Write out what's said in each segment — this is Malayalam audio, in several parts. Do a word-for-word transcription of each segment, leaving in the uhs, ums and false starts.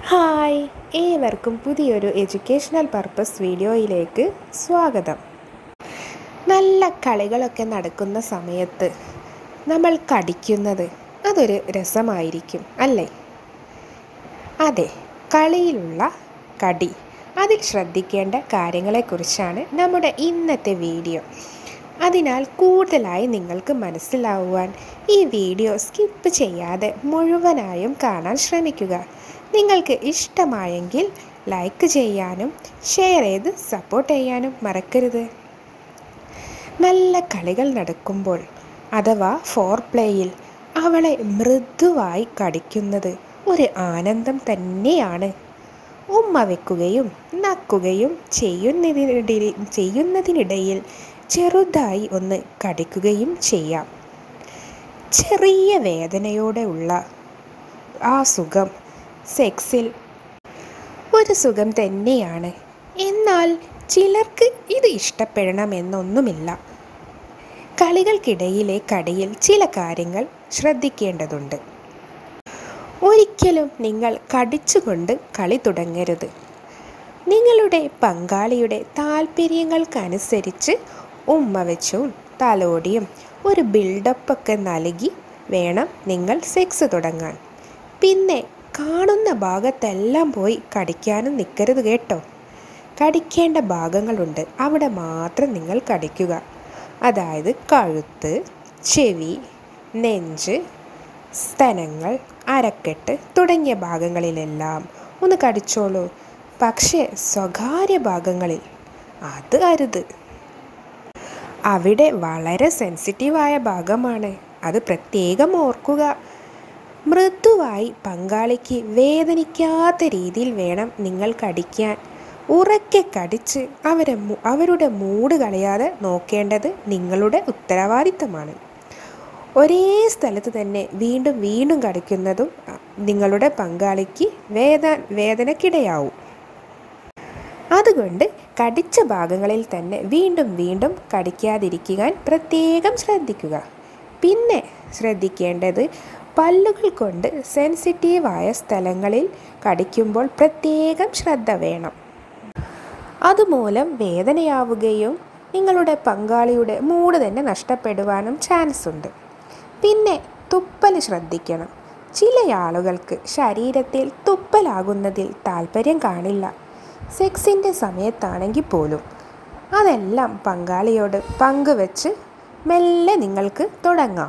ഹായ്, ഏവർക്കും പുതിയൊരു എഡ്യൂക്കേഷണൽ പർപ്പസ് വീഡിയോയിലേക്ക് സ്വാഗതം. നല്ല കളികളൊക്കെ നടക്കുന്ന സമയത്ത് നമ്മൾ കടിക്കുന്നത് അതൊരു രസമായിരിക്കും അല്ലേ? അതെ, കളിയിലുള്ള കടി, അതിൽ ശ്രദ്ധിക്കേണ്ട കാര്യങ്ങളെക്കുറിച്ചാണ് നമ്മുടെ ഇന്നത്തെ വീഡിയോ. അതിനാൽ കൂടുതലായി നിങ്ങൾക്ക് മനസ്സിലാവുവാൻ ഈ വീഡിയോ സ്കിപ്പ് ചെയ്യാതെ മുഴുവനായും കാണാൻ ശ്രമിക്കുക. നിങ്ങൾക്ക് ഇഷ്ടമായെങ്കിൽ ലൈക്ക് ചെയ്യാനും ഷെയർ ചെയ്ത് സപ്പോർട്ട് ചെയ്യാനും മറക്കരുത്. നല്ല കളികൾ നടക്കുമ്പോൾ അഥവാ ഫോർ പ്ലേയിൽ അവളെ മൃദുവായി കടിക്കുന്നത് ഒരു ആനന്ദം തന്നെയാണ്. ഉമ്മ വയ്ക്കുകയും നക്കുകയും ചെയ്യുന്നതിനിടയിൽ ചെയ്യുന്നതിനിടയിൽ ചെറുതായി ഒന്ന് കടിക്കുകയും ചെയ്യാം. ചെറിയ വേദനയോടെ ഉള്ള ആ സുഖം സെക്സിൽ ഒരു സുഖം തന്നെയാണ്. എന്നാൽ ചിലർക്ക് ഇത് ഇഷ്ടപ്പെടണമെന്നൊന്നുമില്ല. കളികൾക്കിടയിലെ കടിയിൽ ചില കാര്യങ്ങൾ ശ്രദ്ധിക്കേണ്ടതുണ്ട്. ഒരിക്കലും നിങ്ങൾ കടിച്ചുകൊണ്ട് കളി തുടങ്ങരുത്. നിങ്ങളുടെ പങ്കാളിയുടെ താല്പര്യങ്ങൾക്കനുസരിച്ച് ഉമ്മ വെച്ചും തലോടിയും ഒരു ബിൽഡപ്പൊക്കെ നൽകി വേണം നിങ്ങൾ സെക്സ് തുടങ്ങാൻ. പിന്നെ കാണുന്ന ഭാഗത്തെല്ലാം പോയി കടിക്കാനും നിൽക്കരുത് കേട്ടോ. കടിക്കേണ്ട ഭാഗങ്ങളുണ്ട്, അവിടെ മാത്രം നിങ്ങൾ കടിക്കുക. അതായത് കഴുത്ത്, ചെവി, നെഞ്ച്, സ്തനങ്ങൾ, അരക്കെട്ട് തുടങ്ങിയ ഭാഗങ്ങളിലെല്ലാം ഒന്ന് കടിച്ചോളൂ. പക്ഷേ സ്വകാര്യ ഭാഗങ്ങളിൽ അത് അരുത്. അവിടെ വളരെ സെൻസിറ്റീവായ ഭാഗമാണ്, അത് പ്രത്യേകം ഓർക്കുക. മൃദുവായി പങ്കാളിക്ക് വേദനിക്കാത്ത രീതിയിൽ വേണം നിങ്ങൾ കടിക്കാൻ. ഉറക്കെ കടിച്ച് അവരെ അവരുടെ മൂഡ് കളയാതെ നോക്കേണ്ടത് നിങ്ങളുടെ ഉത്തരവാദിത്തമാണ്. ഒരേ സ്ഥലത്ത് തന്നെ വീണ്ടും വീണ്ടും കടിക്കുന്നതും നിങ്ങളുടെ പങ്കാളിക്ക് വേദ വേദനക്കിടയാവും. അതുകൊണ്ട് കടിച്ച ഭാഗങ്ങളിൽ തന്നെ വീണ്ടും വീണ്ടും കടിക്കാതിരിക്കാൻ പ്രത്യേകം ശ്രദ്ധിക്കുക. പിന്നെ ശ്രദ്ധിക്കേണ്ടത് പല്ലുകൾ കൊണ്ട് സെൻസിറ്റീവായ സ്ഥലങ്ങളിൽ കടിക്കുമ്പോൾ പ്രത്യേകം ശ്രദ്ധ വേണം. അതുമൂലം വേദനയാവുകയും നിങ്ങളുടെ പങ്കാളിയുടെ മൂഡ് തന്നെ നഷ്ടപ്പെടുവാനും ചാൻസ് ഉണ്ട്. പിന്നെ തുപ്പൽ ശ്രദ്ധിക്കണം. ചില ആളുകൾക്ക് ശരീരത്തിൽ തുപ്പലാകുന്നതിൽ താല്പര്യം കാണില്ല, സെക്സിൻ്റെ സമയത്താണെങ്കിൽ പോലും. അതെല്ലാം പങ്കാളിയോട് പങ്കുവെച്ച് മെല്ലെ നിങ്ങൾക്ക് തുടങ്ങാം.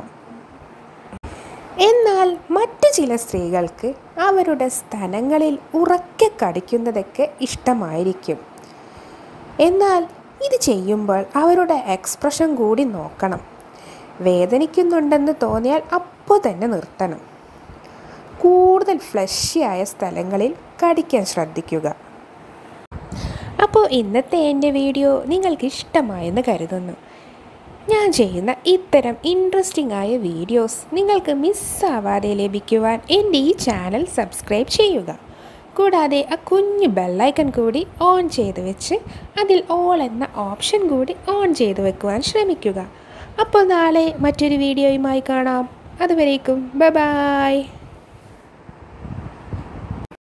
എന്നാൽ മറ്റു ചില സ്ത്രീകൾക്ക് അവരുടെ സ്തനങ്ങളിൽ ഉറക്കെ കടിക്കുന്നതൊക്കെ ഇഷ്ടമായിരിക്കും. എന്നാൽ ഇത് ചെയ്യുമ്പോൾ അവരുടെ എക്സ്പ്രഷൻ കൂടി നോക്കണം. വേദനിക്കുന്നുണ്ടെന്ന് തോന്നിയാൽ അപ്പോൾ തന്നെ നിർത്തണം. കൂടുതൽ ഫ്ലഷിയായ സ്ഥലങ്ങളിൽ കടിക്കാൻ ശ്രദ്ധിക്കുക. അപ്പോൾ ഇന്നത്തെ എൻ്റെ വീഡിയോ നിങ്ങൾക്ക് ഇഷ്ടമായെന്ന് കരുതുന്നു. ഞാൻ ചെയ്യുന്ന ഇത്തരം ഇൻട്രസ്റ്റിംഗ് ആയ വീഡിയോസ് നിങ്ങൾക്ക് മിസ്സാവാതെ ലഭിക്കുവാൻ എൻ്റെ ഈ ചാനൽ സബ്സ്ക്രൈബ് ചെയ്യുക. കൂടാതെ ആ കുഞ്ഞു ബെല്ലൈക്കൺ കൂടി ഓൺ ചെയ്ത് വെച്ച് അതിൽ ഓൾ എന്ന ഓപ്ഷൻ കൂടി ഓൺ ചെയ്ത് വെക്കുവാൻ ശ്രമിക്കുക. അപ്പോൾ നാളെ മറ്റൊരു വീഡിയോയുമായി കാണാം. അതുവരേക്കും ബൈ ബൈ.